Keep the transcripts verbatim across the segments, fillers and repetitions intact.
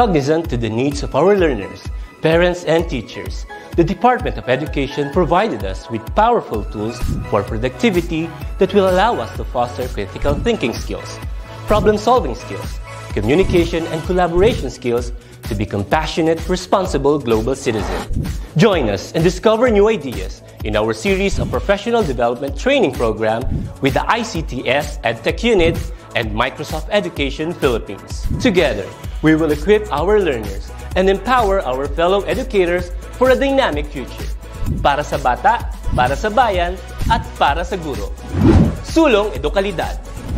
Cognizant to the needs of our learners, parents, and teachers, the Department of Education provided us with powerful tools for productivity that will allow us to foster critical thinking skills, problem-solving skills, communication and collaboration skills to be compassionate, responsible global citizens. Join us and discover new ideas in our series of professional development training program with the I C T S EdTech Unit and Microsoft Education Philippines. Together, we will equip our learners and empower our fellow educators for a dynamic future. Para sa bata, para sa bayan, at para sa guro. Sulong Edukalidad.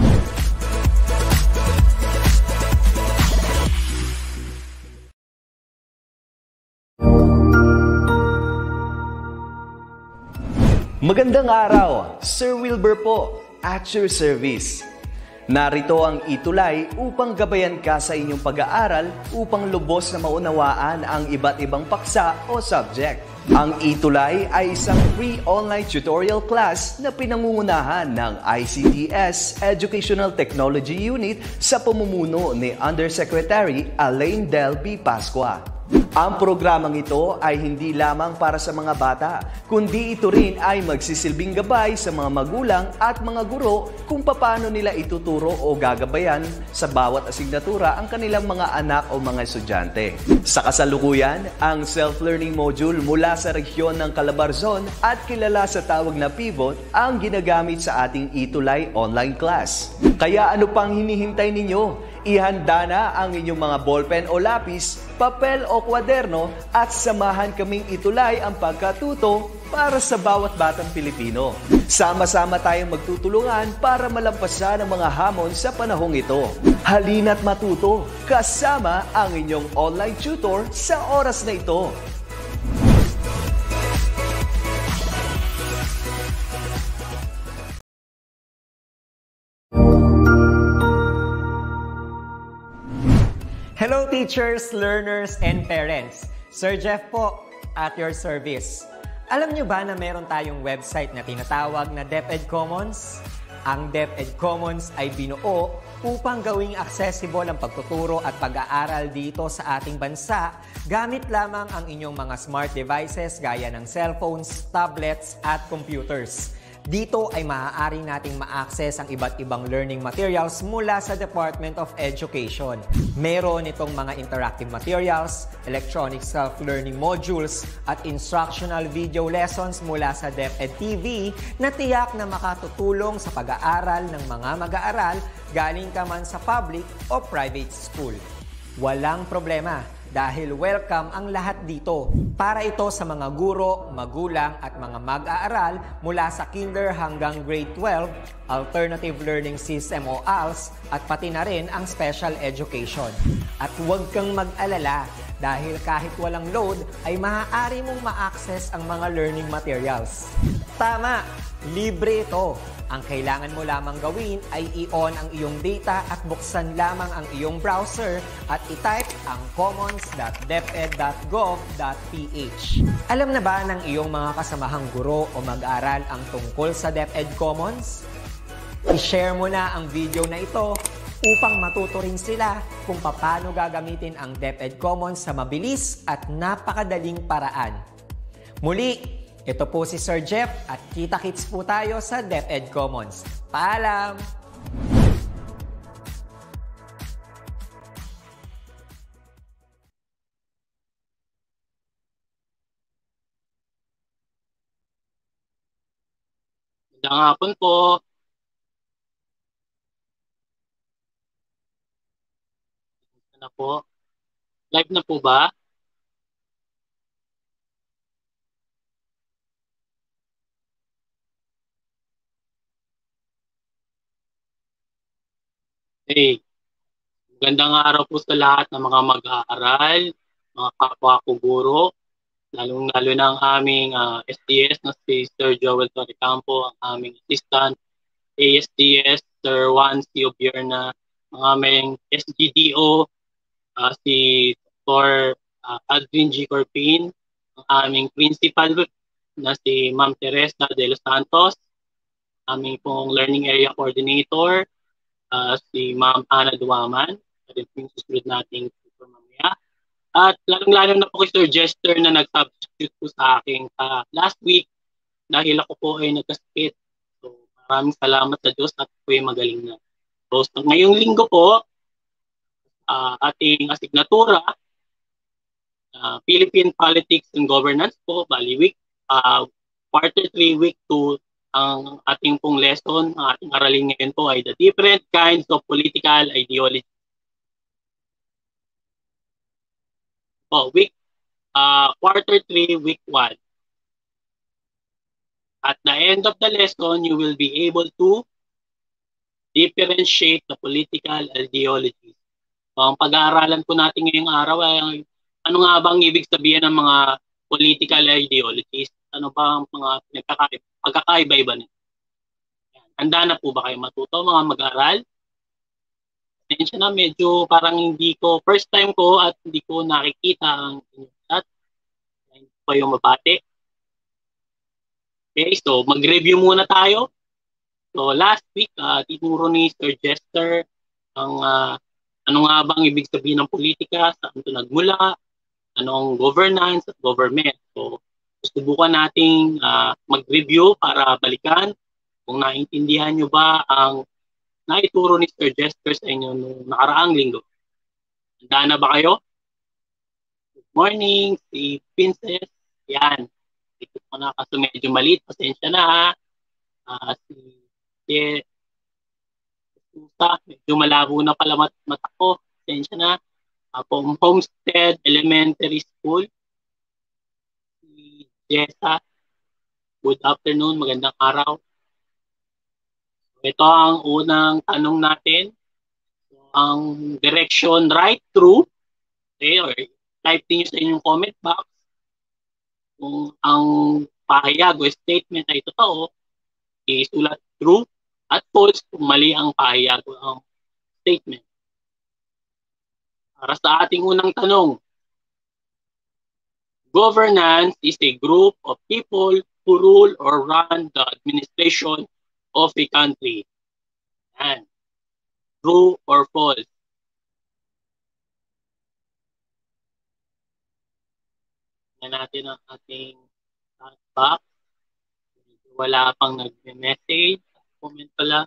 Magandang araw, Sir Wilbur po, at your service. Narito ang itulay upang gabayan ka sa inyong pag-aaral upang lubos na maunawaan ang iba't ibang paksa o subject. Ang itulay ay isang free online tutorial class na pinangungunahan ng I C T S Educational Technology Unit sa pamumuno ni Undersecretary Elaine Del B. Pascua. Ang programang ito ay hindi lamang para sa mga bata, kundi ito rin ay magsisilbing gabay sa mga magulang at mga guro kung paano nila ituturo o gagabayan sa bawat asignatura ang kanilang mga anak o mga estudyante. Sa kasalukuyan, ang self-learning module mula sa rehiyon ng Calabarzon at kilala sa tawag na Pivot ang ginagamit sa ating itulay online class. Kaya ano pang hinihintay ninyo? Ihanda na ang inyong mga ballpen o lapis, papel o kwaderno at samahan kaming itulay ang pagkatuto para sa bawat batang Pilipino. Sama-sama tayong magtutulungan para malampasan ang mga hamon sa panahong ito. Halina't matuto kasama ang inyong online tutor sa oras na ito. Hello teachers, learners, and parents. Sir Jeff po, at your service. Alam nyo ba na meron tayong website na tinatawag na DepEd Commons? Ang DepEd Commons ay binuo upang gawing accessible ang pagtuturo at pag-aaral dito sa ating bansa gamit lamang ang inyong mga smart devices gaya ng cellphones, tablets, at computers. Dito ay maaari nating ma-access ang iba't ibang learning materials mula sa Department of Education. Meron itong mga interactive materials, electronic self-learning modules, at instructional video lessons mula sa DepEd T V na tiyak na makatutulong sa pag-aaral ng mga mag-aaral galing ka man sa public o private school. Walang problema dahil welcome ang lahat dito. Para ito sa mga guro, magulang at mga mag-aaral mula sa kinder hanggang grade twelve, Alternative Learning System o A L S at pati na rin ang special education. At huwag kang mag-alala dahil kahit walang load ay maaari mong ma-access ang mga learning materials. Tama! Libre ito. Ang kailangan mo lamang gawin ay i-on ang iyong data at buksan lamang ang iyong browser at i-type ang commons dot deped dot gov dot p h. Alam na ba ng iyong mga kasamahang guro o mag-aral ang tungkol sa DepEd Commons? I-share mo na ang video na ito upang matuto rin sila kung paano gagamitin ang DepEd Commons sa mabilis at napakadaling paraan. Muli, ito po si Sir Jeff at kita-kits po tayo sa DepEd Commons. Paalam! Magandang hapon po. Na po. Live na po ba? Hey, magandang araw po sa lahat ng mga mag-aaral, mga kapwa ko guro, lalong-lalo na ang aming uh, S D S na si Sir Joel Torrecampo, ang aming assistant, A S D S, Sir Juan C. Obierna, ang aming S G D O, uh, si Doctor Uh, Aldrin G. Corpin, ang aming principal na si Ma'am Teresa de los Santos, aming pong Learning Area Coordinator, Uh, si Ma'am Ana Duaman, at yung susunod nating mamaya. At lalong-lalo na po kay Sir Jester na nag-substitute po sa akin uh, last week dahil ako po ay nagkasakit. So maraming salamat sa Diyos at po ay magaling na. So, so ngayong linggo po, uh, ating asignatura, uh, Philippine Politics and Governance po, bali week, uh, quarter three, week two, ang ating pong lesson, ang ating aralin ngayon po ay the different kinds of political ideology. Oh, week, uh, quarter three, week one. At the end of the lesson, you will be able to differentiate the political ideologies. So, ang pag-aaralan po natin ngayong araw ay ano nga bang ibig sabihin ng mga political ideologies? Ano ba ang mga pagkakaiba-iba nito? Handa na po ba kayo matuto mga mag-aral? Attention na, medyo parang hindi ko, first time ko at hindi ko nakikita ang chat. Hindi ko kayo mabati. Okay, so mag-review muna tayo. So last week, uh, tinuro ni Sir Jester ang uh, ano nga bang ibig sabihin ng politika, saan ito nagmula, anong governance at government. So susubukan nating uh, mag-review para balikan kung naintindihan nyo ba ang naituro ni Sir Jester sa inyo noong nakaraang linggo. Handa na ba kayo? Good morning, si Princess. Yan. Ito ko na kasi medyo maliit. Pasensya na ha. Uh, si si Susa, medyo malabo na pala mat mata ko. Pasensya na. Uh, from Homestead Elementary School. Si Jessa. Good afternoon. Magandang araw. Ito ang unang tanong natin. So, ang direction right through, okay, or type niyo sa inyong comment box kung ang pahayag o statement ay totoo, isulat true at false kung mali ang pahayag o ang statement. Para sa ating unang tanong, governance is a group of people who rule or run the administration of a country. Yan. True or false? Yan natin ang ating chat box. Wala pang nag-message. Comment pala.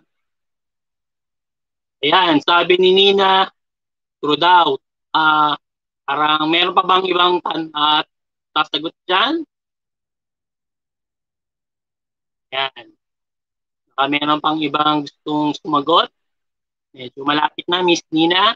Ayan, sabi ni Nina, true daw. Uh, parang meron pa bang ibang uh, sasagot dyan? Yan. Uh, meron pang ibang gustong sumagot. Medyo malapit na, Miss Nina.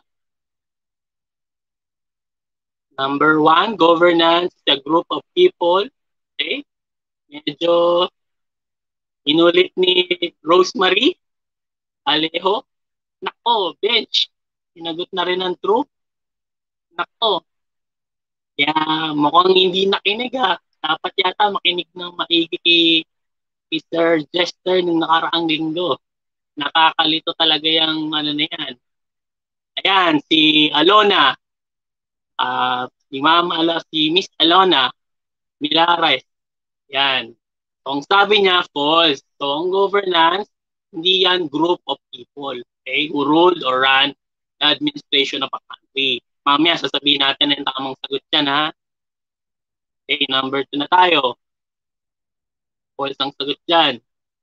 Number one, governance is a group of people. Okay. Medyo inulit ni Rosemary Alejo. Nako, bench. Sinagot na rin ang true. Nako. Kaya mukhang hindi nakinig ha. Dapat yata makinig ng maigi Mister Jester nung nakaraang linggo. Nakakalito talaga yung ano na yan. Ayan, si Alona. Uh, si Ma'am Ala, si Miss Alona Milares. Yan. So, ang sabi niya, false. So, ang governance, hindi yan group of people, okay, who ruled or ran the administration of a country. Mamaya, sasabihin natin ang tamang sagot yan, ha? Okay, number two na tayo. False ang sagot dyan.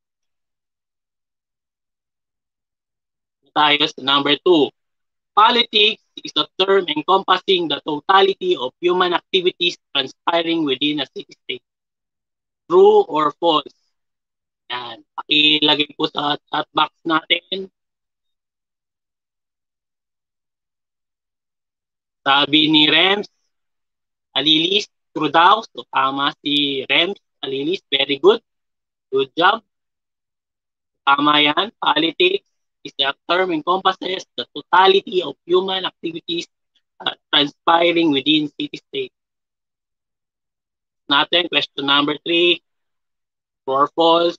Tayo sa number two. Politics is a term encompassing the totality of human activities transpiring within a city-state. True or false? Yan. Pakilagay po sa chat box natin. Sabi ni Rems Alilis, true daw. So, tama si Rems Alilis. Very good. Good job. Tama yan. Politics is a term encompasses the totality of human activities uh, transpiring within city-state. Natin, question number three. True or false?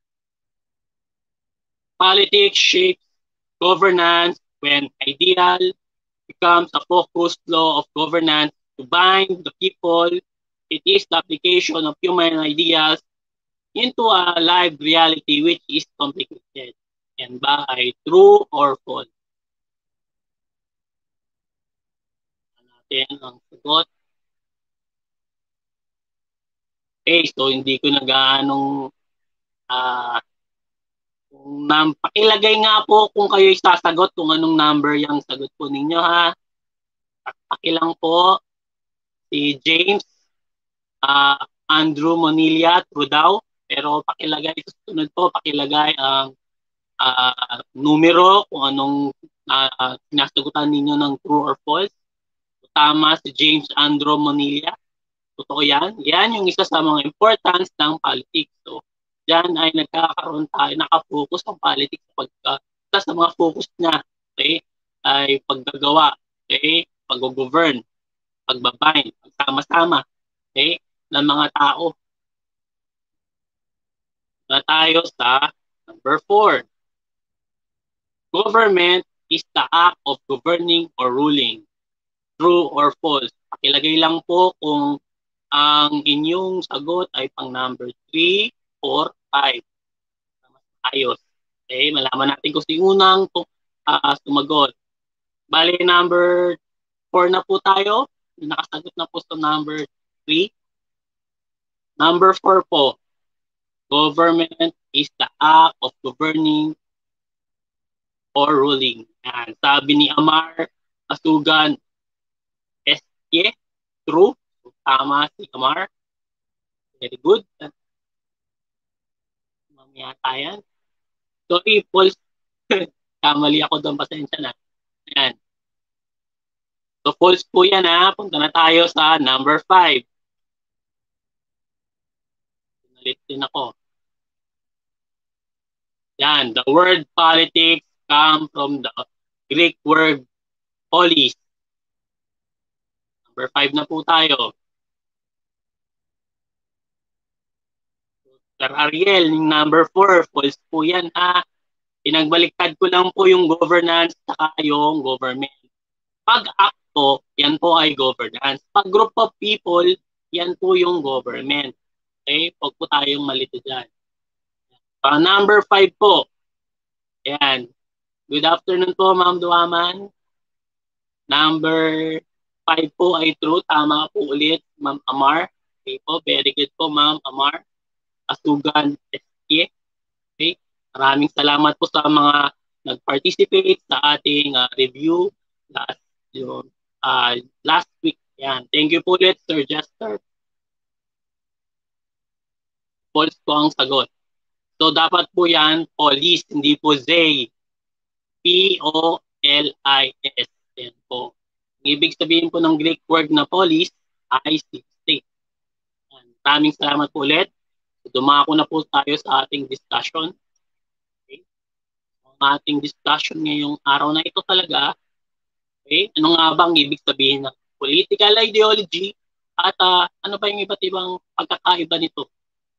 Politics shapes governance when ideal becomes a focused law of governance to bind the people. It is the application of human ideas into a live reality which is complicated. Yan ba ay true or false? natin ang sagot. Okay, so hindi ko na gaanong uh, num pakilagay nga po kung kayo sasagot kung anong number yung sagot po ninyo ha. Pakilang po si James uh, Andrew Monilla true daw, pero pakilagay susunod po pakilagay ang uh, numero kung anong uh, sinasagutan ninyo ng true or false. Tama si James Andrew Monilla. Totoo yan. Yan yung isa sa mga importance ng politics. So, dyan ay nagkakaroon tayo, nakafocus ang politics pagka, isa sa mga focus niya, okay, ay paggagawa, okay, pag-govern, pagbabind, pagsama-sama, okay, ng mga tao. Na tayo sa number four. Government is the act of governing or ruling. True or false? Pakilagay lang po kung ang inyong sagot ay pang number three, four, five. Ayos. Okay, malaman natin kung si unang uh, sumagot. Bale, number four na po tayo. Nakasagot na po sa number three. Number four po. Government is the act of governing or ruling. Yan. Sabi ni Amar Asugan, S K, true. Tama si Amar. Very good. Mamaya tayo. Sorry, false. Kamali ako doon. Pasensya na. Ayan. So, false po yan ha. Punta na tayo sa number five. Nalit din ako. Yan. The word politics come from the Greek word polis. Number five na po tayo. Sir Ariel, number four, false po yan ha. Pinagbaliktad ko lang po yung governance saka yung government. Pag akto, yan po ay governance. Pag group of people, yan po yung government. Okay? Huwag po tayong malito dyan. Uh, number five po. Yan. Good afternoon po, Ma'am Duaman. Number five po ay true. Tama po ulit, Ma'am Amar. Okay po, very good po, Ma'am Amar. Asugan S K. Okay. Maraming salamat po sa mga nag-participate sa ating uh, review last, yun, uh, last week. Yan. Thank you po ulit, Sir Jester. False po ang sagot. So, dapat po yan, police, hindi po Zay. P O L I S. Yan po. Ibig sabihin po ng Greek word na police ay state. Maraming salamat po ulit. Dumako na po tayo sa ating discussion. Okay. Ang ating discussion ngayong araw na ito talaga, okay, ano nga bang ibig sabihin ng political ideology at uh, ano ba yung iba't ibang pagkakaiba nito?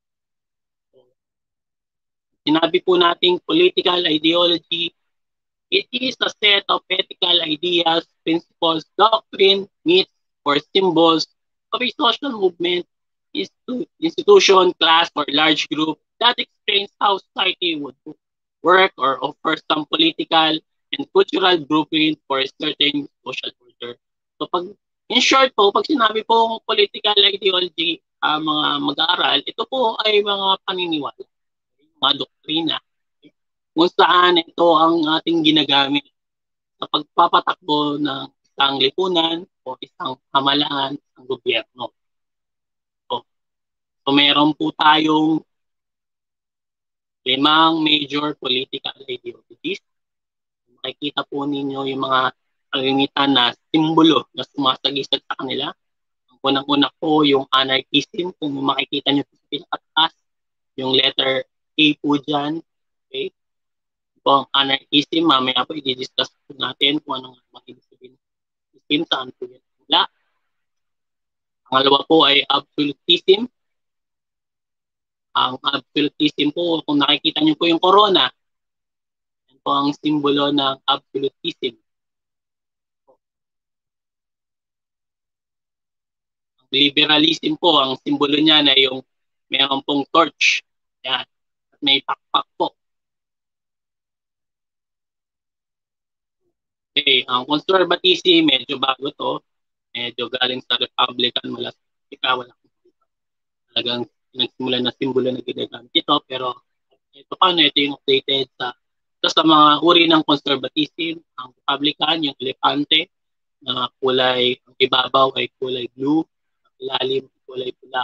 Sinabi po nating political ideology, it is a set of ethical ideas, principles, doctrine, myths, or symbols of a social movement, institution, class, or large group that explains how society would work or offer some political and cultural blueprint for a certain social order. So pag, in short po, pag sinabi po political ideology, uh, mga mag-aaral, ito po ay mga paniniwala, mga doktrina, okay, kung saan ito ang ating ginagamit sa pagpapatakbo ng isang lipunan o isang pamahalaan ng gobyerno. So meron po tayong limang major political ideologies. Makikita po ninyo yung mga kalimitan na simbolo na sumasagisag sa kanila. Ang unang-una po yung anarchism, kung makikita nyo po sa pinakataas, yung letter A po dyan. Okay? Po ang anarchism, mamaya po i-discuss po natin kung anong ibig sabihin ng saan po yun. Wala. Pangalawa po ay absolutism. Ang absolutism po, kung nakikita niyo po yung corona, yan po ang simbolo ng absolutism. Ang liberalism po, ang simbolo niya na yung mayroon pong torch. Yan. At may pakpak po. Okay, ang conservatism, medyo bago to. medyo galing sa Republican mula sa Politika, wala talagang nagsimula na simbolo na ginagamit ito, pero ito paano, ito yung updated sa ito sa mga uri ng conservatism, ang Republican, yung elepante, na kulay, ang ibabaw ay kulay blue, ang ilalim kulay pula.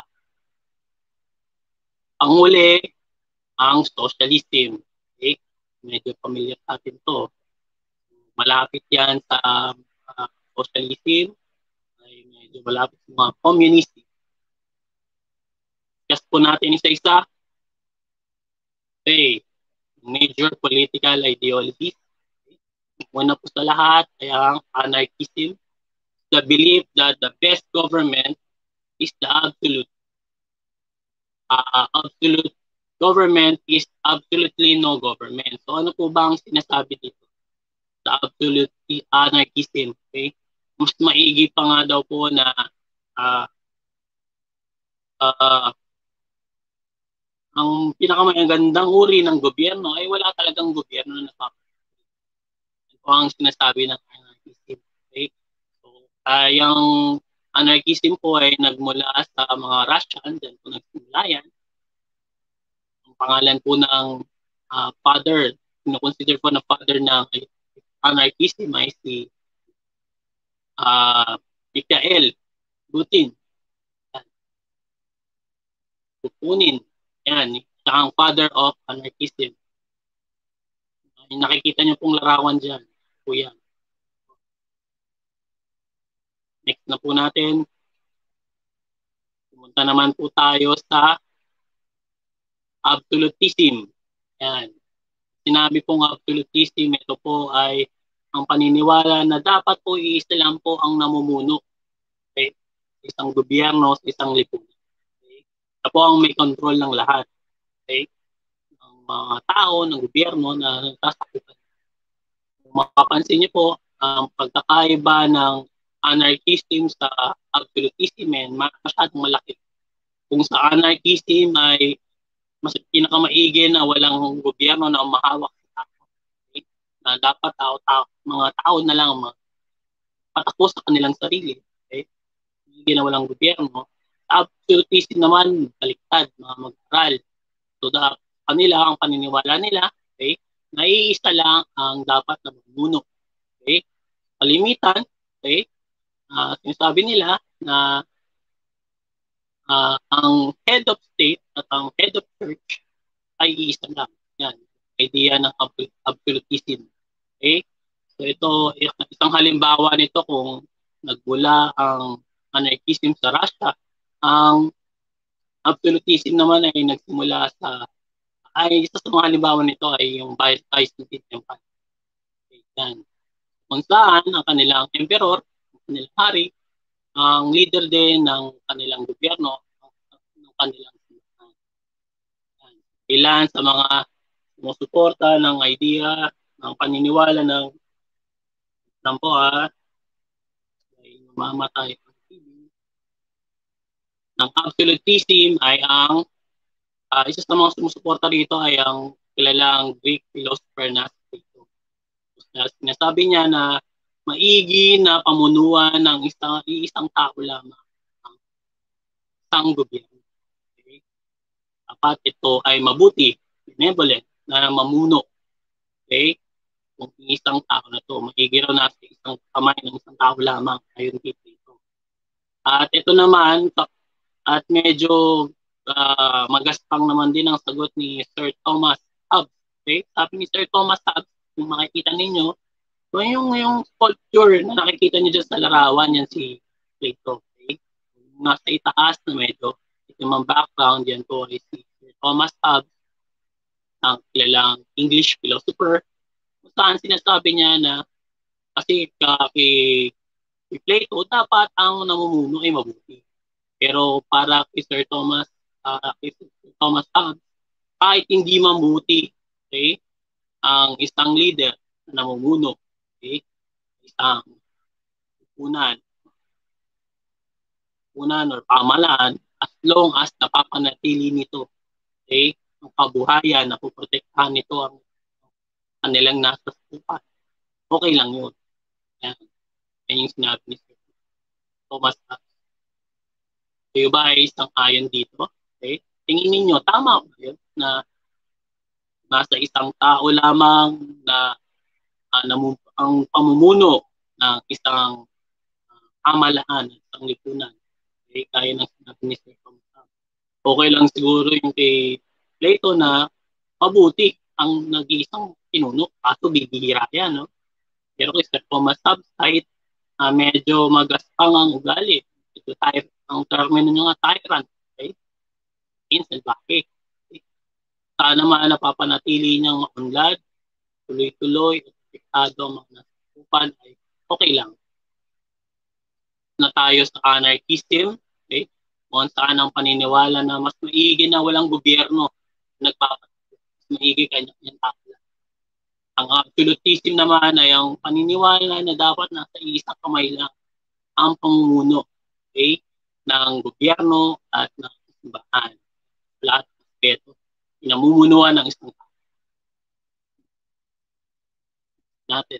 Ang huli, ang socialism. Okay? Medyo familiar natin to. Malapit yan sa uh, socialism, ay medyo malapit sa mga communist. Just po natin isa-isa. Okay. Major political ideologies. Una po sa lahat ay ang anarchism. The belief that the best government is the absolute. Uh, absolute government is absolutely no government. So ano po ba ang sinasabi dito? The absolute anarchism. Okay? Mas maigi pa nga daw po na uh, uh, ang pinakamagandang uri ng gobyerno ay wala talagang gobyerno na napapagod. Ito ang sinasabi ng anarchism. Okay? So, uh, yung anarchism po ay nagmula sa mga Russian, dyan po nagsimula yan. Ang pangalan po ng uh, father, kino-consider po na father ng anarchism ay si uh, Mikhail Putin. Putin. Yan, siya ang father of anarchism. Nakikita niyo pong larawan dyan. Po yan. Next na po natin. Pumunta naman po tayo sa absolutism. Yan. Sinabi pong absolutism, ito po ay ang paniniwala na dapat po iisa lang po ang namumuno. Okay? Isang gobyerno, isang lipunan. Ito po ang may control ng lahat. Okay? Ang mga tao, ng gobyerno na nagsasakupan. Kung makapansin niyo po, ang pagkakaiba ng anarchism sa absolutism ay masyadong malaki. Kung sa anarchism ay mas pinakamaigi na walang gobyerno na umahawak sa tao. Okay? Na dapat tao-tao, mga tao na lang patakbo sa kanilang sarili. Okay? Hindi na walang gobyerno. Absolutism naman, baliktad, mga mag-aral. So, da, kanila, ang paniniwala nila, okay, naiisa lang ang dapat na mamuno. Okay? Kalimitan, okay, uh, sinasabi nila na uh, ang head of state at ang head of church ay iisa lang. Yan, idea ng absolutism. Okay? So, ito, isang halimbawa nito kung nagmula ang anarchism sa Russia, ang absolutism naman ay nagsimula sa, ay isa sa mga halimbawa nito ay yung Byzantine Empire. Okay, yan. Kung saan ang kanilang emperor, ang kanilang hari, ang leader din ng kanilang gobyerno, ng kanilang simbahan. Ilan sa mga sumusuporta ng idea, ng paniniwala ng ng po ha, ay mamamatay ng absolutism ay ang uh, isa sa mga sumusuporta rito ay ang kilalang Greek philosopher na Plato. Sinasabi niya na maigi na pamunuan ng isang isang tao lamang ang isang gobyerno. Okay? Dapat ito ay mabuti, benevolent, na mamuno. Okay? Kung isang tao na to, maigi raw na sa isang kamay ng isang tao lamang ayon kay Plato. At ito naman, at medyo uh, magaspang naman din ang sagot ni Sir Thomas Hobbes. Okay? Sabi ni Sir Thomas Hobbes, kung makikita ninyo, so yung, yung sculpture na nakikita niyo dyan sa larawan, yan si Plato. Okay? Nasa itaas na medyo itim ang background, yan po ay si Sir Thomas Hobbes, ang kilalang English philosopher. Kung saan sinasabi niya na kasi uh, kay, kay Plato, dapat ang namumuno ay mabuti. Pero para kay Sir Thomas, uh, kay Sir Thomas Hobbes, kahit hindi mabuti, okay, ang isang leader na namumuno, okay, isang unan, unan or pamalaan, as long as napapanatili nito, okay, ang kabuhayan, napoprotektahan nito ang kanilang nasa supan, okay lang yun. Yan, yan yung sinabi ni Sir. Thomas Hobbes. Kayo ba ay sang-ayon dito? Okay? Tingin ninyo, tama ba yun na nasa isang tao lamang na uh, namu- ang pamumuno ng isang uh, pamalaan, isang lipunan? Okay? Kaya ng sinabi ni Sir Thomas Hobbes. Okay lang siguro yung kay Plato na mabuti ang nag-iisang pinuno, kaso bibihira yan, no? Pero kay Sir Thomas Hobbes, kahit uh, medyo magaspang ang ugali, ito tayo, ang termino nyo nga tyrant, okay? Inselbake. Okay? Sana naman napapanatili niyang maunlad, tuloy-tuloy, at apektado ang mga nasusupan ay okay lang. Na tayo sa anarchism, okay? Kung saan ang paniniwala na mas maigi na walang gobyerno nagpapatid, mas maigi kanya-kanyang tao. Ang absolutism naman ay ang paniniwala na dapat nasa isang kamay lang ang pamumuno, okay, ng gobyerno at ng simbahan. Lahat ng aspeto, pinamumunuan ng isang tao. Natin.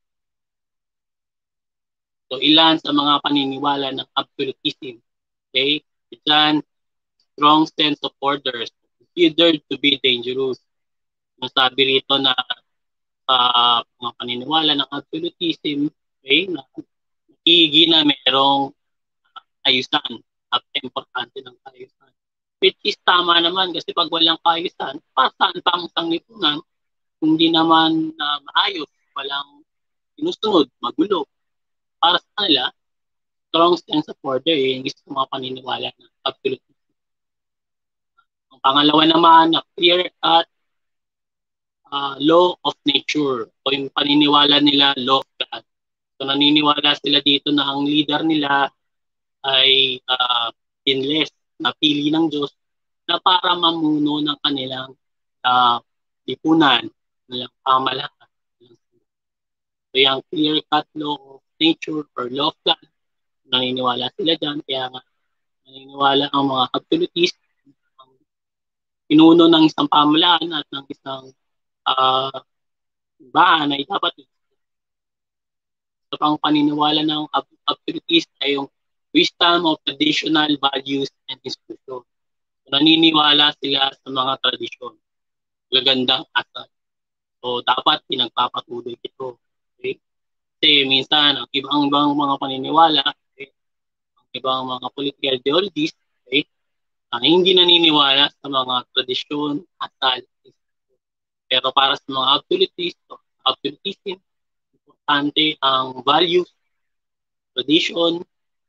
So, ilan sa mga paniniwala ng absolutism, okay? Diyan, strong sense of order, considered to be dangerous. Nasabi rito na sa uh, mga paniniwala ng absolutism, okay, na igi na merong uh, ayusan at importante ng ayusan. Which is tama naman kasi pag walang ayusan, pasaan pa ang sanglipunan, hindi naman uh, maayos, walang sinusunod, magulo. Para sa kanila, strong sense of order, eh, yung isang mga paniniwala ng absolutism. Ang pangalawa naman, na clear at Uh, law of nature o yung paniniwala nila law of God. So naniniwala sila dito na ang leader nila ay uh, pinless, napili ng Diyos na para mamuno ng kanilang uh, lipunan, nilang pamalaan. So yung clear-cut law of nature or law of God, naniniwala sila dyan, kaya nga naniniwala ang mga absolutist, ang pinuno ng isang pamalaan at ng isang Uh, bahan ay dapat sa pang paniniwala ng absolutist ay yung wisdom of traditional values and institution. So, naniniwala sila sa mga tradisyon, gagandang asal. So dapat pinagpapatuloy ito. Okay? Kasi minsan ang ibang ibang mga paniniwala, okay, ang ibang mga political ideologies, okay, uh, hindi naniniwala sa mga tradisyon, asal. Pero para sa mga absolutist, absolutism, importante ang values, tradition.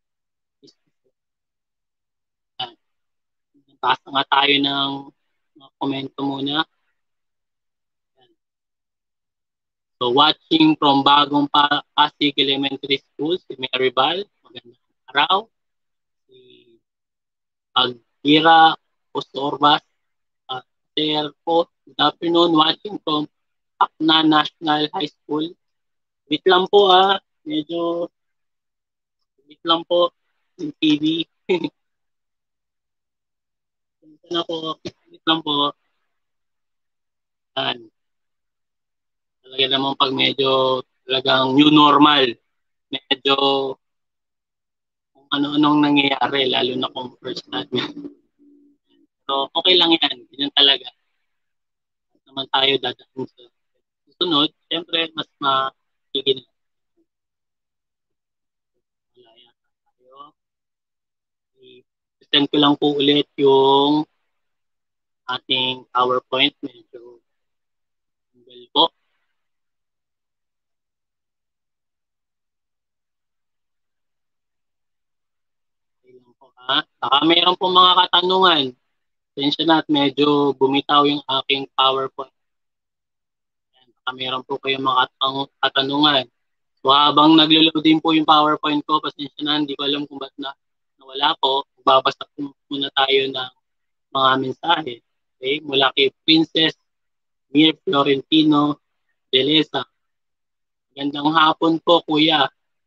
Basta nga tayo ng mga komento muna. So watching from Bagong Pasig Elementary School, si Mary Val, magandang araw. Si Agira Osorbas, uh, Sir po, good afternoon, watching from Akna National High School. Wait lang po ah, medyo wait lang po yung T V. Wait na po, wait lang po. Yan. Talaga naman pag medyo talagang new normal, medyo kung ano-anong nangyayari, lalo na kung first natin. So, okay lang yan. Ganyan talaga. At naman tayo dadaan sa susunod. Siyempre, mas makikita. Malaya tayo. I-present ko lang po ulit yung ating PowerPoint. Medyo well po. Ha? Saka mayroon po mga katanungan. Tensya na at medyo bumitaw yung aking PowerPoint. Saka mayroon po kayong mga katanungan. So habang naglo-load din po yung PowerPoint ko, pasensya na, hindi ko alam kung ba't na nawala po. Babasa muna tayo ng mga mensahe. Okay? Mula kay Princess Mir Florentino Delesa. Gandang hapon po, Kuya.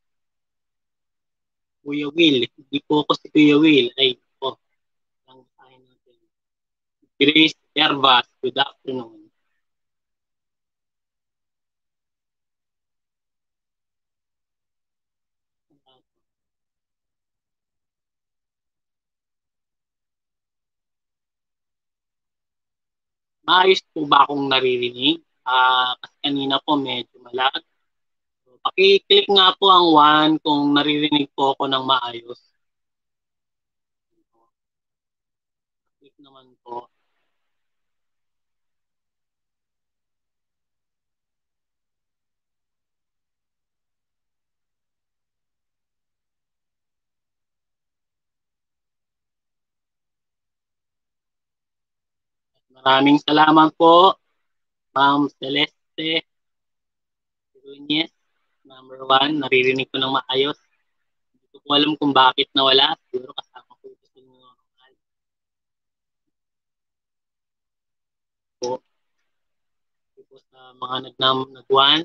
Kuya Will. Hindi po ako si Kuya Will. Ay, po. Lang tayo natin. Grace Ervas. Good afternoon. Maayos po ba akong naririnig? Ah, kasi kanina po medyo malag. So, paki-click nga po ang one kung naririnig po ako ng maayos. Click naman po. Maraming salamat po, Ma'am Celeste Runyes. Number one, naririnig ko ng maayos. Hindi ko po alam kung bakit nawala. Siguro kasama ko ito sa mga mahal po. Po sa mga nagnam nagwan.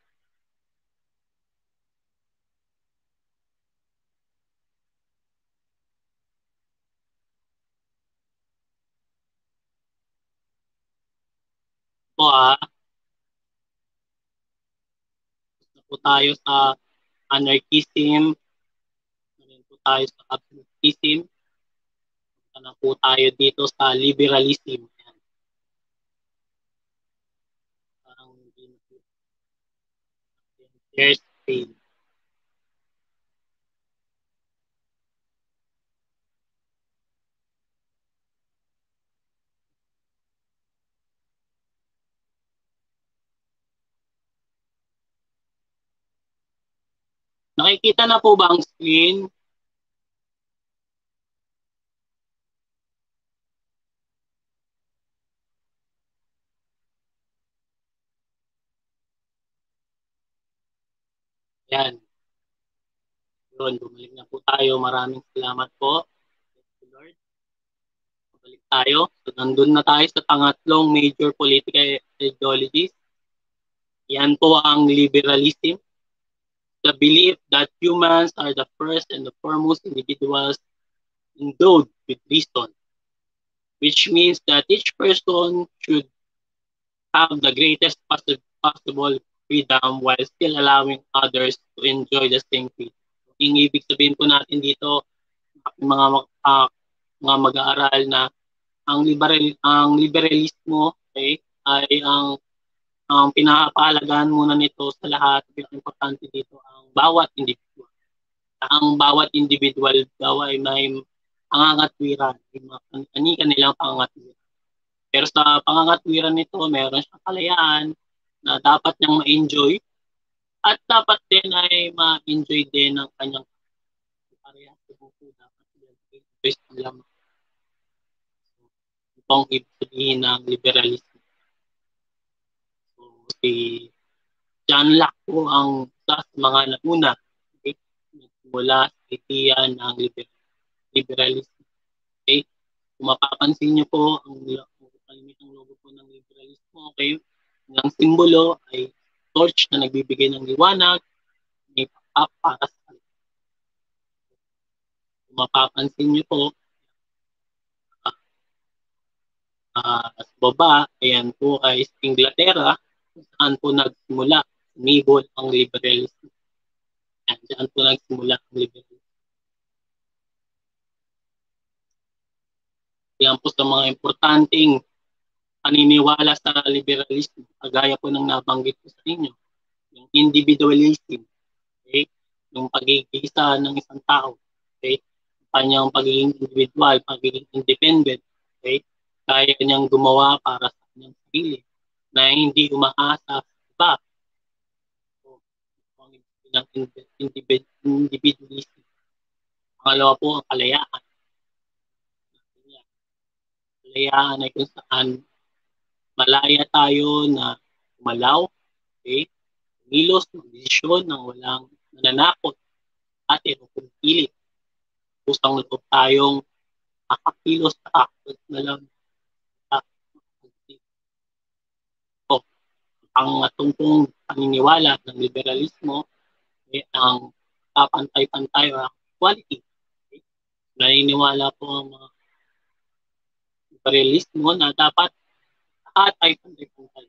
Po ah, na po tayo sa anarchism. Narin po tayo sa absolutism. Na po tayo dito sa liberalism. Yan. Parang hindi na po. There's pain. Nakikita na po ba ang screen? Yan. Yun, bumalik na po tayo. Maraming salamat po. Lord. Balik tayo. So, nandun na tayo sa pangatlong major political ideologies. Yan po ang liberalism. The belief that humans are the first and the foremost individuals endowed with reason, which means that each person should have the greatest possible freedom while still allowing others to enjoy the same freedom. Yung ibig sabihin po natin dito, mga uh, mga mag-aaral na ang liberal ang liberalismo, okay, ay ang ang pinapahalagaan muna nito sa lahat, ang importante dito ang bawat individual. Ang bawat individual daw ay may pangangatwiran, may kanilang pangangatwiran. Pero sa pangangatwiran nito, meron siyang kalayaan na dapat niyang ma-enjoy at dapat din ay ma-enjoy din ng kanyang parehas sa buko. Dapat din sila lamang. Ito ang ibig sabihin ng liberalism. Si John Locke po ang sa mga nauna, okay, mula sa idea ng liberalism. Okay? Kung mapapansin niyo po, ang kalimitang logo po ng liberalismo, okay, ang simbolo ay torch na nagbibigay ng liwanag, may pag para sa kung mapapansin niyo po, uh, uh, sa baba, ayan po ay sa Inglaterra, saan po nagsimula, umibol ang liberalism. Yan, saan po nagsimula ang liberalism. Yan po sa mga importanteng paniniwala sa liberalism, kagaya po ng nabanggit ko sa inyo, yung individualism, okay? Yung pagigisa ng isang tao, okay? Kanyang pagiging individual, pagiging independent, okay? Kaya niyang gumawa para sa kanyang sarili, na hindi umaasa sa iba. So, ang ng individualism. Pangalawa po ang kalayaan. Kalayaan ay kung saan malaya tayo na umalaw, okay? Milos ng desisyon ng walang nananakot at o pagpilit. Kusang loob tayong makakilos at na lang. Ang tungkong paniniwala ng liberalismo ay ang kapantay-pantay o equality. Okay? Naniniwala po ang mga liberalismo na dapat lahat ay pantay-pantay.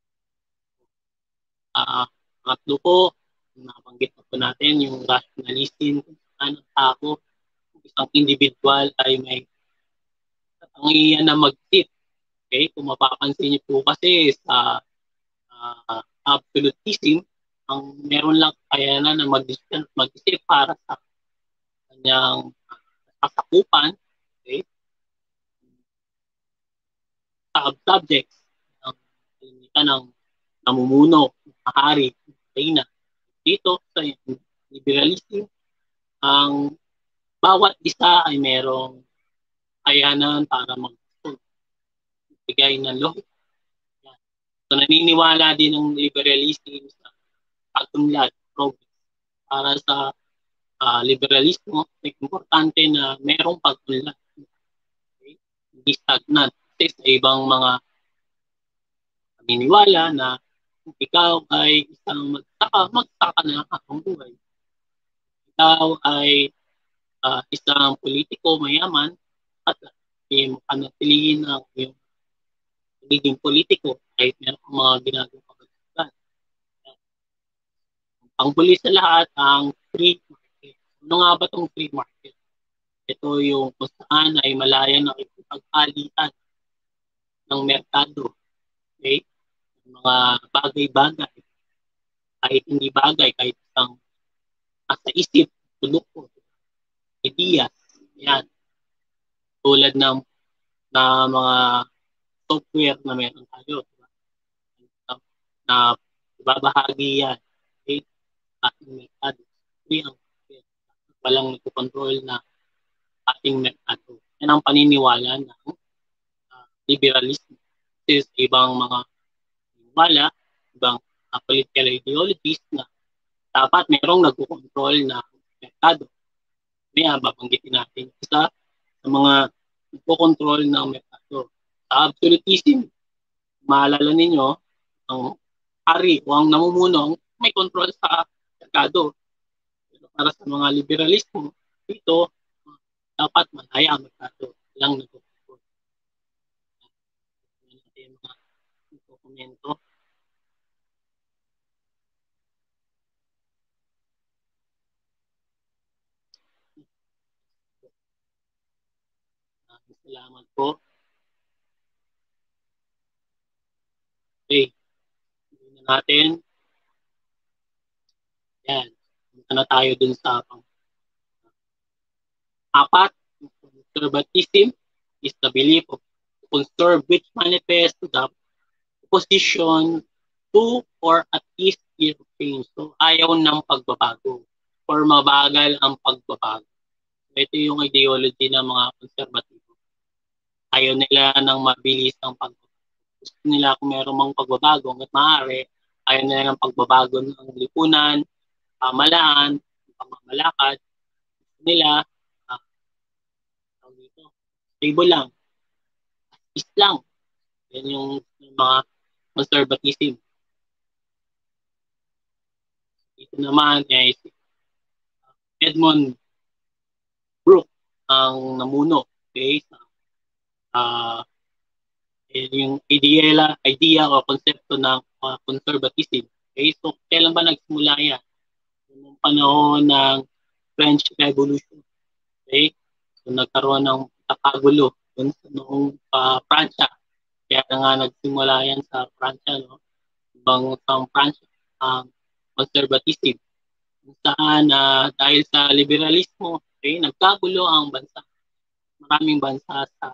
Uh, Pangatlo po, nabanggit na po natin yung rationalism, kung saan ang tao, isang individual ay may katangian na mag-sit Okay? Kung mapapansin niyo po kasi sa uh, absolutism, ang meron lang kakayanan na mag-isip, mag-isip para sa kanyang kasakupan, okay? Sub-subjects ng kalimitan ng namumuno, mahari, reyna. Dito sa liberalism, ang bawat isa ay merong kakayanan para magbigay ng logik. So naniniwala din ng liberalism sa pagtunlad, progress. Para sa uh, liberalismo, ay importante na merong pagtunlad. Okay? Hindi stagnant. Kasi sa ibang mga naniniwala na kung ikaw ay isang magsaka, magsaka na habang buhay. Ikaw ay uh, isang politiko mayaman at ay mapanatilihin ang iyong pagiging politiko kahit meron kang mga ginagawang pagkakasal. Ang huli sa lahat, ang free market. Ano nga ba itong free market? Ito yung kung saan ay malaya na ipagpalitan ng merkado. Okay? Mga bagay-bagay. Kahit hindi bagay, kahit isang nasa isip, produkto, ideas. Yan. Tulad ng na mga software na meron tayo. Diba? Na babahagi yan. Okay? Ating merkado. Free ang market. Walang nagkukontrol na ating merkado. Yan ang paniniwala ng uh, liberalism. Is ibang mga paniniwala, ibang uh, political ideologies na dapat merong nagkukontrol na merkado. Kaya babanggitin natin isa sa mga nagkukontrol ng merkado. Sa absolutism, maalala ninyo, ang hari o ang namumuno may control sa merkado. Pero para sa mga liberalismo, dito, dapat malaya ang merkado. Lang nagkukontrol. Ito natin mga dokumento. Salamat po. Okay. Hindi na natin. Yan. Punta na tayo dun sa pang apat. Conservatism is the belief of conserve which manifests to the opposition to or at least fear of change. So, ayaw ng pagbabago or mabagal ang pagbabago. Ito yung ideology ng mga konserbatibo. Ayaw nila ng mabilis ang pagbabago. Gusto nila kung meron mang pagbabago hanggat maaari, ayaw nila ng pagbabago ng lipunan, pamalaan, pamamalakad. Gusto nila, uh, dito, stable lang. Peace lang. Yan yung, yung mga conservatism. Ito naman ay si Edmund Brooke ang namuno. Okay? Uh, yung idea, idea o konsepto ng uh, conservatism. Okay? So, kailan ba nagsimula yan? Noong panahon ng French Revolution. Okay? So, nagkaroon ng takagulo noong uh, Pransya. Kaya nga nagsimula yan sa Pransya. No? Ibang sa Pransya, ang um, conservatism. Saan uh, dahil sa liberalismo, okay, nagkagulo ang bansa. Maraming bansa sa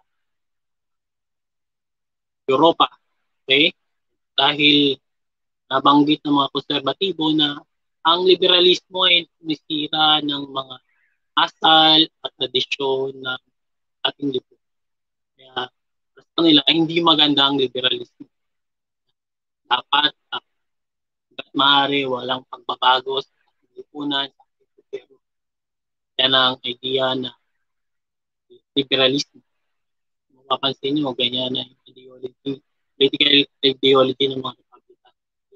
Europa. Okay? Dahil nabanggit ng mga konserbatibo na ang liberalismo ay sumisira ng mga asal at tradisyon ng ating lipunan. Kaya sa nila ay hindi maganda ang liberalismo. Dapat uh, at maaari walang pagbabago sa ating lipunan. Pero yan ang idea na liberalismo. Mapapansin nyo, ganyan na ideology, political ideology ng mga Republican.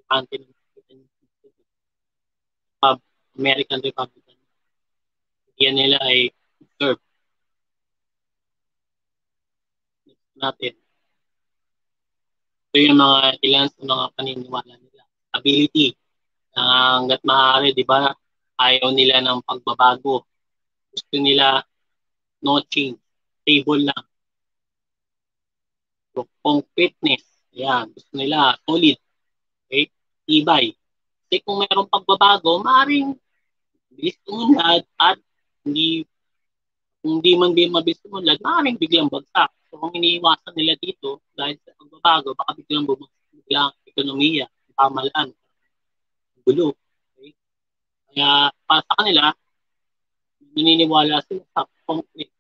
American Republican. Yan nila ay serve. Natin. Ito yung mga ilan sa mga paniniwala nila. Ability. Hanggat maaari, di ba, ayaw nila ng pagbabago. Gusto nila no change. Stable lang. concreteness. Ayan, gusto nila solid. Okay? Tibay. Kasi kung mayroong pagbabago, maaaring bilis umunlad at hindi kung di man din mabilis umunlad, maaaring biglang bagsak. So kung iniiwasan nila dito, dahil sa pagbabago, baka biglang bumagsak biglang ekonomiya, pamahalaan, gulo. Okay? Kaya para sa kanila, naniniwala sila sa concrete.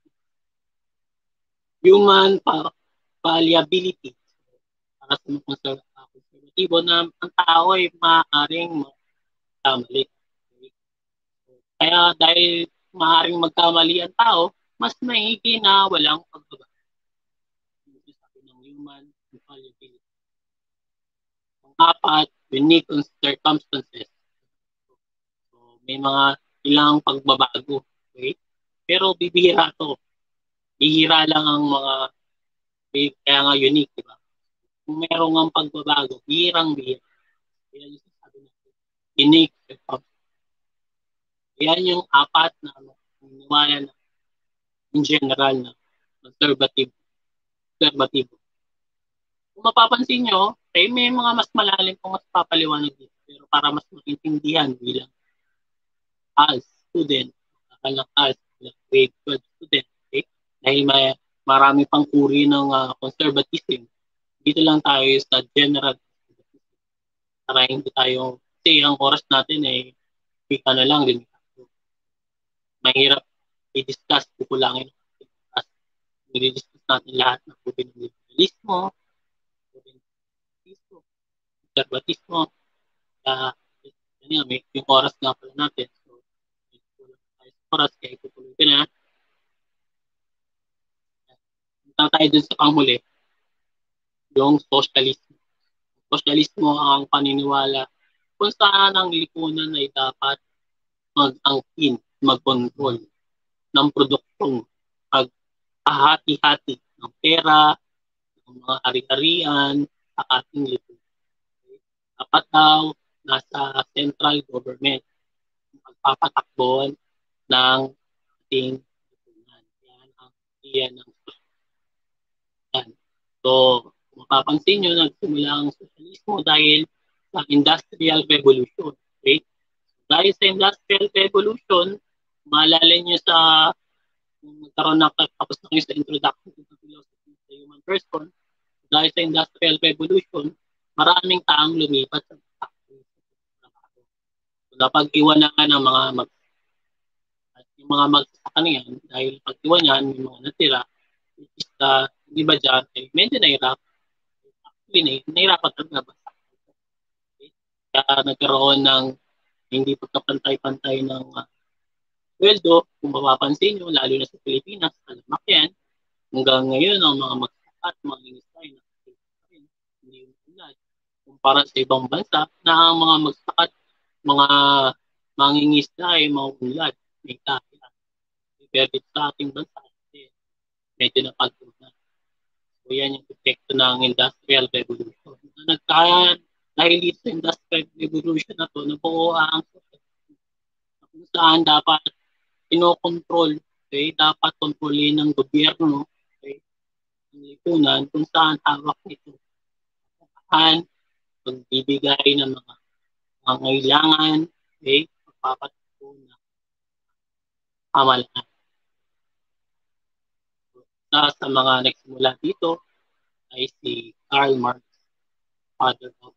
Human pa fallibility. Para sa mga konservatibo na ang tao ay maaaring magkamali. Okay? Kaya dahil maaaring magkamali ang tao, mas maigi na walang pagbabago. Sabi ng human infallibility. Pang-apat, unique circumstances. So, may mga ilang pagbabago. Okay? Pero bibihira to. Bihira lang ang mga kaya nga unique, di ba? Kung merong ang pagbabago, bihirang bihira. Yan yung sabi natin. Unique circumstances. Yan yung apat na ano, niwala na in general na conservative. Conservative. Kung mapapansin nyo, eh, may mga mas malalim kung mas papaliwanag dito. Pero para mas maintindihan bilang as student, akalang as grade twelve student, okay? Dahil may marami pang uri ng uh, conservatism, dito lang tayo sa general conservatism. Para hindi tayo, kasi ang oras natin ay eh, ika na lang din. Mahirap i-discuss, kukulangin. I-discuss natin lahat ng uri ng liberalismo, konservatismo, uh, yan, may yung oras nga pala natin. So, tayo sa oras, kaya itutuloy ko na. Punta tayo dun sa panghuli, yung socialismo. Socialismo ang paniniwala kung saan ang lipunan ay dapat mag-angkin, mag-control ng produktong pag-ahati-hati ng pera, ng mga ari-arian sa ating lipunan. Dapat daw nasa central government magpapatakbo ng ating lipunan. Yan ang idea ng socialismo. So, kung mapapansin nyo, nagsimula ang socialismo dahil sa Industrial Revolution. Okay? Dahil sa Industrial Revolution, maalala nyo sa nagkaroon na tapos na kayo sa introduction to the philosophy of the human person, dahil sa Industrial Revolution, maraming taong lumipat sa factory. So, napag-iwan na nga ng mga mag at yung mga magsasaka niyan, dahil pag-iwan yan, yung mga natira, which is uh, hindi ba dyan, eh, medyo nahirap. Actually, nahirapan talaga ba? Okay? Kaya nagkaroon ng hindi pagkapantay-pantay ng uh, sweldo, kung mapapansin nyo, lalo na sa Pilipinas, alamak yan, hanggang ngayon, ang mga magsasaka at mga inistay na hindi yung tulad. Kumpara sa ibang bansa na ang mga magsakat, mga mangingisda ay mauunlad. May kaya. Pero dito sa ating bansa, eh, medyo napagod na. So yan yung epekto ng Industrial Revolution. Nagkaya, dahil dito sa Industrial Revolution na to, nabuo ang kung saan dapat inokontrol, okay? Dapat kontrolin ng gobyerno, okay? Ang lipunan, kung saan hawak nito. Saan pagbibigay ng mga pangailangan, okay, pagpapatuto na pamahalaan. Sa, sa mga nagsimula dito ay si Karl Marx, father of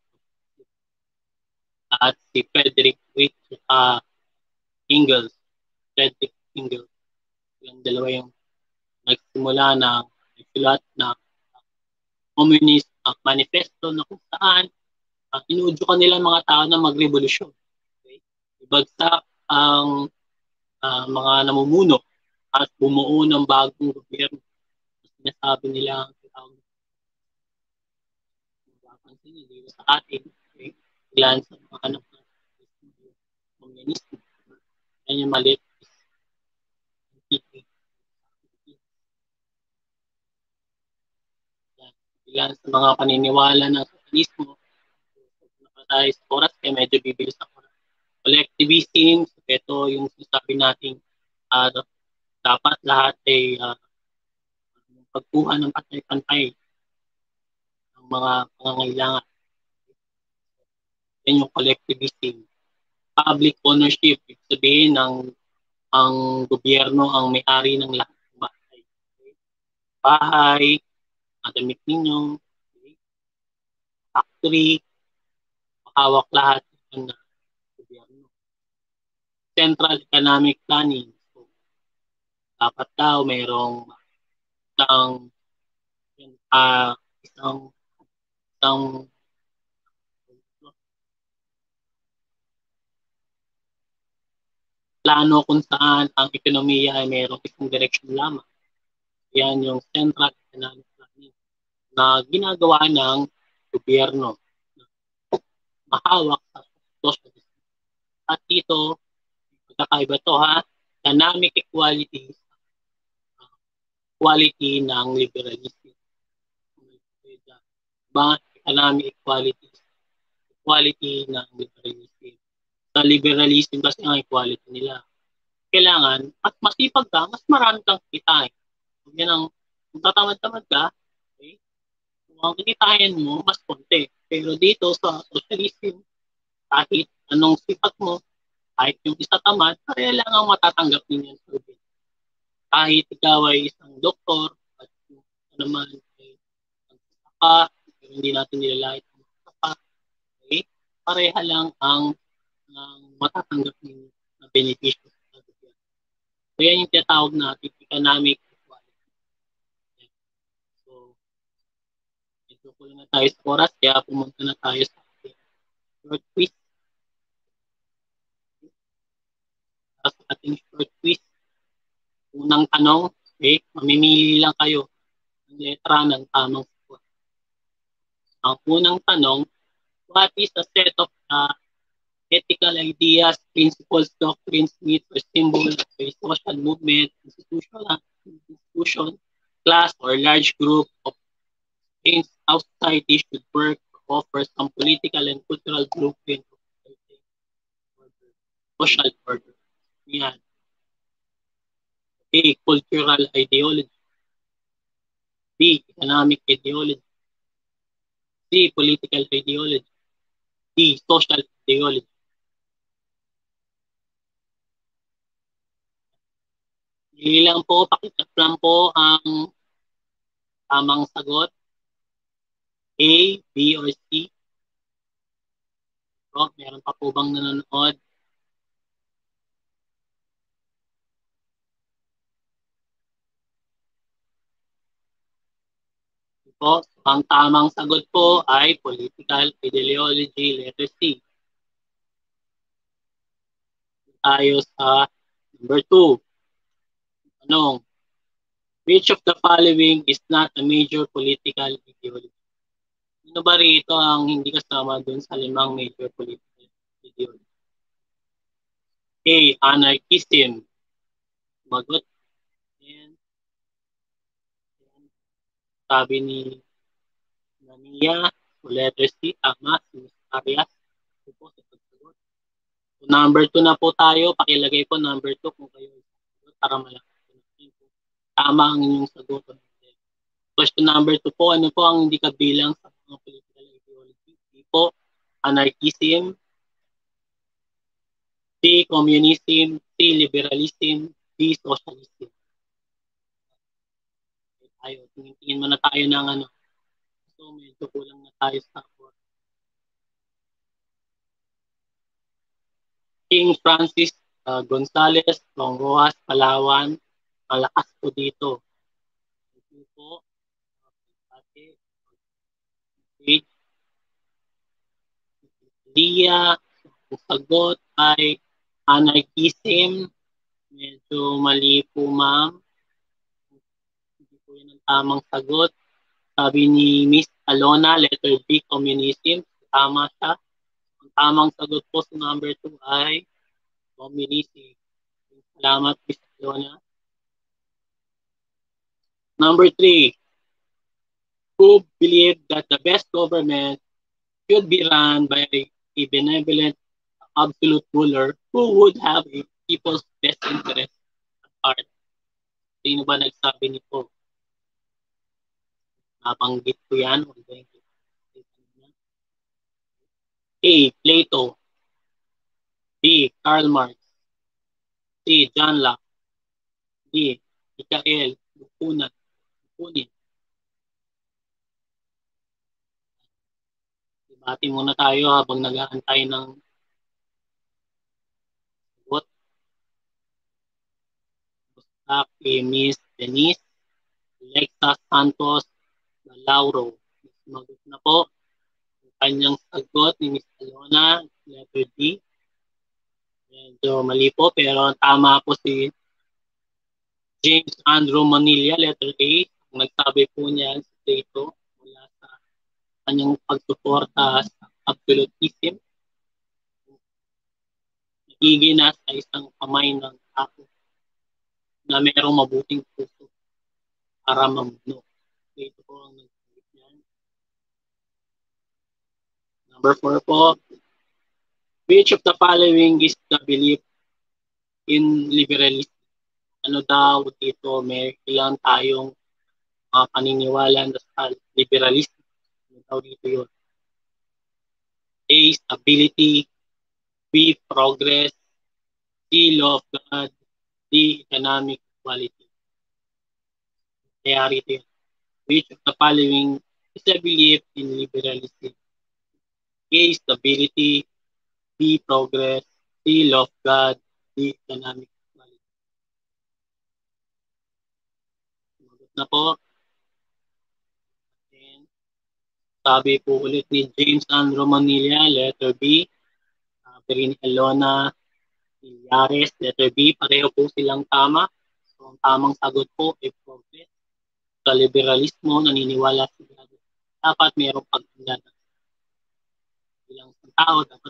at si Frederick Witt, uh, Engels, Frederick Engels. Yung dalawa yung nagsimula na nagsulat na Communist uh, Manifesto na kung saan uh, inudyo kanila mga tao na magrevolusyon. Okay? Ibagsak ang uh, mga namumuno at bumuo ng bagong gobyerno. Sinasabi nila ang tawag mapapansin nila sa atin, okay? Ilan sa mga anak ng komunismo. Yan yung maliit. Ilan sa mga paniniwala ng socialismo. Tayo sa oras, kaya medyo bibilis ako. Collectivism, ito yung sinasabi natin, uh, dapat lahat ay uh, pagkuha ng patay-pantay mga pangangailangan. Yan yung collectivism. Public ownership, ibig sabihin ng ang gobyerno ang may-ari ng lahat ng bahay. Okay? Bahay, madamit ninyo, okay? Factory, hawak lahat ng gobyerno. Central economic planning. So, dapat daw mayroong isang uh, isang isang plano kung saan ang ekonomiya ay mayroong isang direksyon lamang. Yan yung central economic planning na ginagawa ng gobyerno. Mahawak sa socialism. At dito, pagkakaiba to ha, dynamic equality, quality ng liberalism. Ba, economic equality, equality ng liberalism. Sa liberalism kasi ang equality nila. Kailangan, at masipag ka, mas marami kang kitain. Kung yan ang, kung tatamad-tamad ka, okay, kung ang kikitain mo, mas konti. Pero dito sa socialism, kahit anong sipat mo, kahit yung isa tamad, pareha lang ang matatanggap ninyo sa gobyerno. Kahit ikaw ay isang doktor, at yung naman ay ka, pero hindi natin nilalait ang ka, okay, pareha lang ang ng matatanggap ninyo na benepisyo sa gobyerno. So yan yung tinatawag natin economic equality. So, ito ko na tayo sa oras, kaya pumunta na tayo sa short quiz. Sa ating short quiz, unang tanong, okay, mamimili lang kayo ng letra ng tamang sagot. Ang unang tanong, what is a set of uh, ethical ideas, principles, doctrines, myths, or symbols of a social movement, institution, institution, class, or large group of things how society should work to offer some political and cultural blueprint of social order. Yan. A. Cultural ideology. B. Economic ideology. C. Political ideology. D. Social ideology. Hindi lang po, pakitap lang po ang tamang sagot. A, B, or C. So, meron pa po bang nanonood? So, ang tamang sagot po ay political ideology, letter C. Tayo sa number two. Anong? Which of the following is not a major political ideology? Ano ba rito ang hindi kasama dun sa limang major political ideology? A. Anarchism. Magot. And, and, sabi ni Nania, so letter C, tama, si Miz Arias. Ito po sa pagsagot. So, number two na po tayo. Pakilagay po number two kung kayo para malakas. Tama ang inyong sagot. Question number two po, ano po ang hindi kabilang sa mga political ideology? D po, anarchism. C, communism. C, liberalism. D, socialism. Tayo, tingin mo na tayo ng ano. So, medyo kulang na tayo sa board. King Francis uh, Gonzales, Longoas, Palawan. Malakas po dito. Ito po. Okay. Dia, ang sagot ay anarchism. Medyo mali po, ma'am. Hindi po yun ang tamang sagot. Sabi ni Miss Alona, letter B, communism. Tama siya. Ang tamang sagot po sa number two ay communism. Salamat, Miss Alona. Number three, who believe that the best government should be run by a, a benevolent absolute ruler who would have a people's best interest at heart. Sino ba nagsabi nito? Nabanggit ko yan. A. Plato. B. Karl Marx. C. John Locke. D. Mikhail Bakunin. Debate muna tayo habang nag-aantay ng sagot. Basta kay Miss Denise Alexa Santos Lauro. Sumagot na po ang kanyang sagot ni Miss Alona, letter D. Medyo mali po, pero tama po si James Andrew Manila, letter A. Ang nagsabi po niya si Plato mula sa kanyang pagsuporta sa absolutism. Nagigina sa isang kamay ng tao na mayroong mabuting puso para mamuno. Plato po ang nagsabi niyan. Number four po, which of the following is the belief in liberalism? Ano daw dito, may ilang tayong uh, paniniwala sa liberalism. Ano daw dito yun? A. Stability. B. Progress. C. Law of God. D. Economic equality. Kaya rito yun. Which of the following is a belief in liberalism? A. Stability. B. Progress. C. Law of God. D. Economic equality. Sumagot na po. And sabi po ulit ni James Andrew Manila, letter B. Sabi ni Alona Yares, letter B. Pareho po silang tama. So, ang tamang sagot po ay progress. Sa liberalismo, naniniwala sila dapat mayroong pagtanda ng bilang tao. Dapat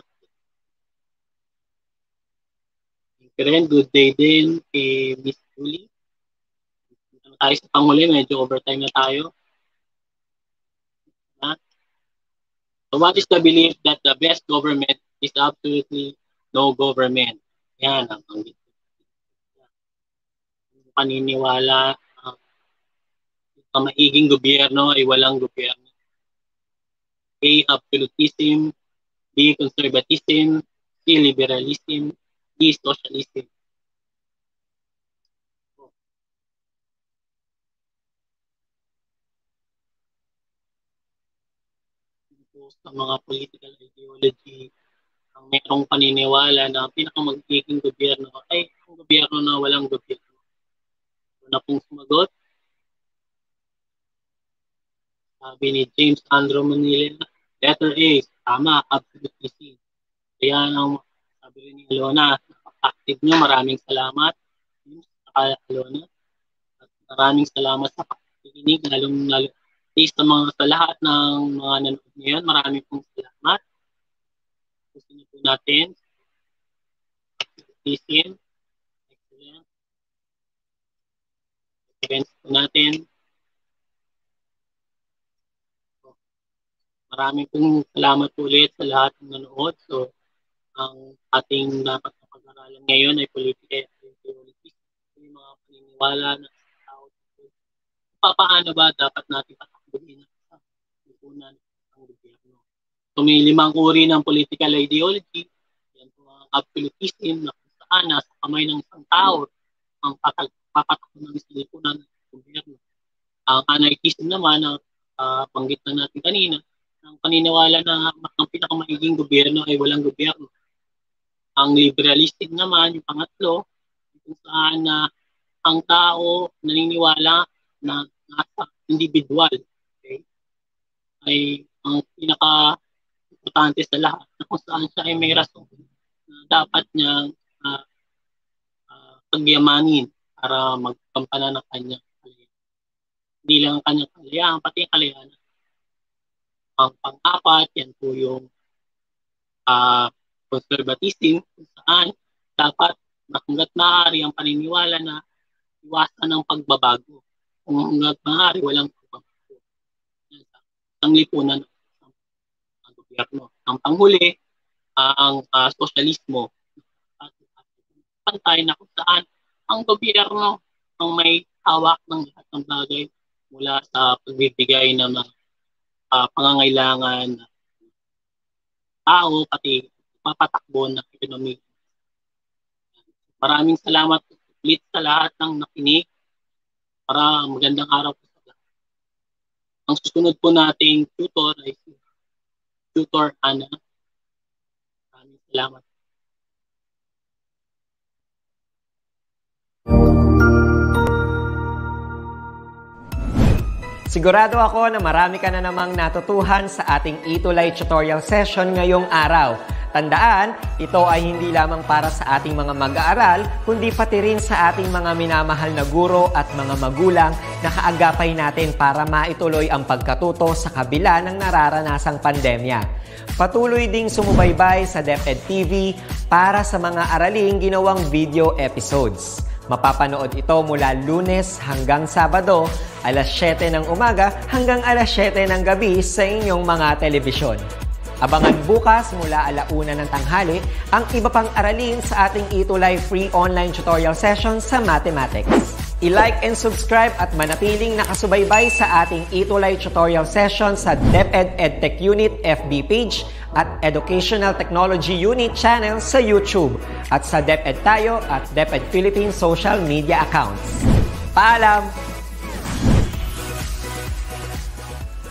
Karen, good day din kay Miss Julie. Tayo sa panghuli, medyo overtime na tayo. Ha? So what is the belief that the best government is absolutely no government? Yan ang paniniwala ang uh, maiging gobyerno ay walang gobyerno. A. Absolutism. B. Conservatism. C. Liberalism. D. Socialism. Sa mga political ideology, ang mayroong paniniwala na pinakamagiging gobyerno ay ang gobyerno na walang gobyerno. Una pong sumagot, sabi ni James Andrew Manila, letter A, tama, absolutism. Kaya ang sabi rin ni Alona, active nyo, maraming salamat. Alona, at maraming salamat sa pakikinig, lalong lalo sa mga sa lahat ng mga nanonood ngayon, maraming pong salamat. Gusto po natin. Listen. Excellent. Experience po natin. So, maraming pong salamat ulit sa lahat ng nanonood. So, ang ating dapat na pag-aralan ngayon ay politika at ideology. Yung mga paniniwala na tao. Paano ba dapat natin patakbuhin sa lipunan ng gobyerno? So may limang uri ng political ideology. Yan po ang absolutism na kung saan nasa kamay ng isang tao ang papatakbo ng lipunan ng gobyerno. Ang anarchism naman, na uh, banggit na natin kanina, ang paniniwala na ang pinakamaiging gobyerno ay walang gobyerno. Ang liberalistic naman, yung pangatlo, kung saan na uh, ang tao naniniwala na nasa individual, okay, ay ang pinaka-importante sa lahat na kung saan siya ay may rason na dapat niya uh, uh, pagyamanin para magkampana ng kanyang kaliyahan. Hindi lang ang kanyang kaliyahan, pati ang kaliyahan. Ang pang-apat, yan po yung uh, conservatism, kung saan dapat hanggat maaari ang paniniwala na iwasan ng pagbabago. Kung hanggat maaari, walang pagbabago. Ang lipunan ng gobyerno. Ang panghuli, uh, ang uh, sosyalismo. At pantay na kung saan ang gobyerno ang may hawak ng lahat ng bagay mula sa pagbibigay ng mga uh, pangangailangan tao, pati mapatakbo ng ekonomiya. Maraming salamat ulit sa lahat ng nakinig. Para magandang araw po sa lahat. Ang susunod po nating tutor ay si Tutor Ana. Maraming salamat. Sigurado ako na marami ka na namang natutuhan sa ating e-Tulay tutorial session ngayong araw. Tandaan, ito ay hindi lamang para sa ating mga mag-aaral, kundi pati rin sa ating mga minamahal na guro at mga magulang na kaagapay natin para maituloy ang pagkatuto sa kabila ng nararanasang pandemya. Patuloy ding sumubaybay sa DepEd T V para sa mga araling ginawang video episodes. Mapapanood ito mula Lunes hanggang Sabado, alas siyete ng umaga hanggang alas siyete ng gabi sa inyong mga telebisyon. Abangan bukas mula alauna ng tanghali ang iba pang aralin sa ating e-Tulay free online tutorial session sa mathematics. I-like and subscribe at manatiling nakasubaybay sa ating e-Tulay tutorial session sa DepEd EdTech Unit F B page at Educational Technology Unit channel sa YouTube at sa DepEd Tayo at DepEd Philippines social media accounts. Paalam!